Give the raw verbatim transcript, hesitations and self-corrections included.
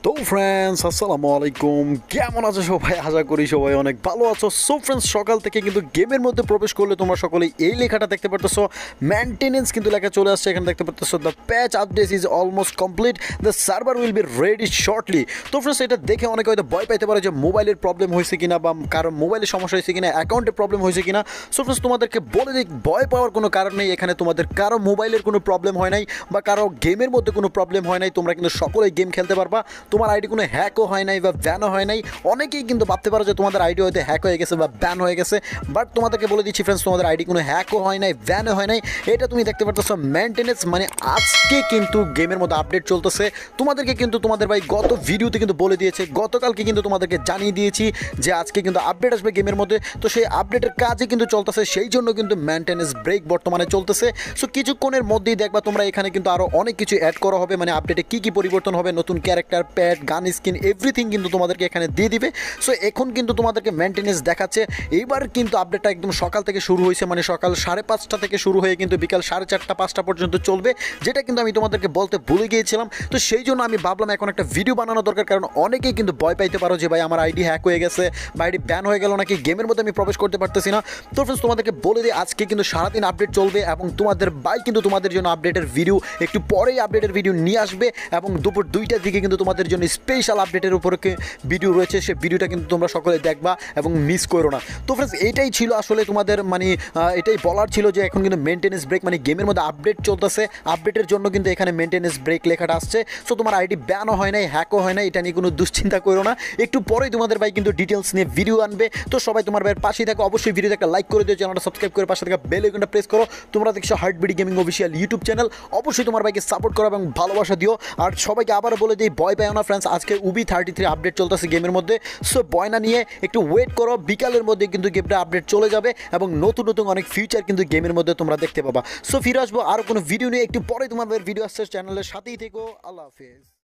তো ফ্রেন্ডস আসসালামু আলাইকুম, কেমন আছো সবাই? আশা করি সবাই অনেক ভালো আছো। সো ফ্রেন্ডস, সকাল থেকে কিন্তু গেমের মধ্যে প্রবেশ করলে তোমরা সকলেই এই লেখাটা দেখতে পারতেছো, মেনটেনেন্স কিন্তু লেখা চলে আসছে। এখানে দেখতে পারতেছো the patch update is almost complete, the server will be ready shortly. তো ফ্রেন্ডস, এটা দেখে অনেকে হয়তো ভয় পাইতে পারে যে মোবাইলের প্রবলেম হয়েছে কিনা বা কারো মোবাইলের সমস্যা হয়েছে কিনা, অ্যাকাউন্টে প্রবলেম হয়েছে কিনা। সো ফ্রেন্ডস, তোমাদেরকে বলে দিই, ভয় পাওয়ার কোনো কারণ নেই। এখানে তোমাদের কারো মোবাইলের কোনো প্রবলেম হয় নাই বা কারো গেমের মধ্যে কোনো প্রবলেম হয় নাই। তোমরা কিন্তু সকলেই গেম খেলতে পারবা। তোমার আইডি কোনো হ্যাকও হয় নাই বা ব্যানও হয় নাই। অনেকেই কিন্তু ভাবতে পারো যে তোমাদের আইডি হয়তো হ্যাক হয়ে গেছে বা ব্যান হয়ে গেছে, বাট তোমাদেরকে বলে দিচ্ছি ফ্রেন্ডস, তোমাদের আইডি কোনো হ্যাকও হয় নাই, ব্যানও হয় নাই। এটা তুমি দেখতে পারতেছো মেনটেনেন্স, মানে আজকে কিন্তু গেমের মধ্যে আপডেট চলতেছে। তোমাদেরকে কিন্তু তোমাদের ভাই গত ভিডিওতে কিন্তু বলে দিয়েছে, গতকালকে কিন্তু তোমাদেরকে জানিয়ে দিয়েছি যে আজকে কিন্তু আপডেট আসবে গেমের মধ্যে। তো সেই আপডেটের কাজই কিন্তু চলতেছে, সেই জন্য কিন্তু মেনটেনেন্স ব্রেক বর্তমানে চলতেছে। সো কিছুক্ষণের মধ্যেই দেখবা তোমরা এখানে কিন্তু আরও অনেক কিছু অ্যাড করা হবে, মানে আপডেটে কী কী পরিবর্তন হবে, নতুন character, pad, gun skin, everything কিন্তু তোমাদেরকে এখানে দিয়ে দিবে। সো এখন কিন্তু তোমাদেরকে মেনটেনেন্স দেখাচ্ছে। এইবার কিন্তু আপডেটটা একদম সকাল থেকে শুরু হয়েছে, মানে সকাল সাড়ে পাঁচটা থেকে শুরু হয়ে কিন্তু বিকাল সাড়ে চারটা পাঁচটা পর্যন্ত চলবে, যেটা কিন্তু আমি তোমাদেরকে বলতে ভুলে গিয়েছিলাম। তো সেই জন্য আমি ভাবলাম এখন একটা ভিডিও বানানো দরকার, কারণ অনেকেই কিন্তু ভয় পাইতে পারো যে ভাই আমার আইডি হ্যাক হয়ে গেছে বা আইডি ব্যান হয়ে গেল, নাকি গেমের মধ্যে আমি প্রবেশ করতে পারতেছি না। তো ফ্রেন্ডস, তোমাদেরকে বলে দিই আজকে কিন্তু সারাদিন আপডেট চলবে এবং তোমাদের ভাই কিন্তু তোমাদের জন্য আপডেটের ভিডিও একটু পরেই আপডেটের ভিডিও নিয়ে আসবে এবং দুপুর দুইটার দিকে কিন্তু তোমাদের জন্য স্পেশাল আপডেটের উপরে ভিডিও রয়েছে। সে ভিডিওটা কিন্তু তোমরা সকলে দেখবা এবং মিস করো না। তো ফ্রেন্ডস, এইটাই ছিল আসলে তোমাদের, মানে এটাই বলার ছিল যে এখন কিন্তু মেনটেনেন্স ব্রেক, মানে গেমের মধ্যে আপডেট চলতেছে, আপডেটের জন্য কিন্তু এখানে মেনটেনেন্স ব্রেক লেখাটা আসছে। সো তোমার আইডি ব্যানও হয় নাই, হ্যাকও হয় না, এটা নিয়ে কোনো দুশ্চিন্তা করো না। একটু পরেই তোমাদের ভাই কিন্তু ডিটেলস নিয়ে ভিডিও আনবে। তো সবাই তোমার ভাইয়ের পাশেই থাকো, অবশ্যই ভিডিওতে একটা লাইক করে দিও, চ্যানেলটা সাবস্ক্রাইব করে পাশে থাকা বেল আইকনটা প্রেস করো। তোমরা দেখছো heartbeat gaming official YouTube channel. অবশ্যই তোমার ভাইকে সাপোর্ট করো এবং ভালোবাসা দিও। আর সবাইকে আবার বলে দিই, ভয় পাও না ফ্রেন্ডস, আজকে উবি থার্টি থ্রি আপডেট চলতেছে গেমের মধ্যে। সো বয়না নিয়ে একটু ওয়েট করো, বিকালের মধ্যে কিন্তু গেমটা আপডেট চলে যাবে এবং নতুন নতুন অনেক ফিউচার কিন্তু গেমের মধ্যে তোমরা দেখতে পাবা। সো ফিরে আসবো আরও কোনো ভিডিও নিয়ে একটু পরে, তোমাদের ভিডিও আসছে, চ্যানেলের সাথেই থেকো। আল্লাহ হাফেজ।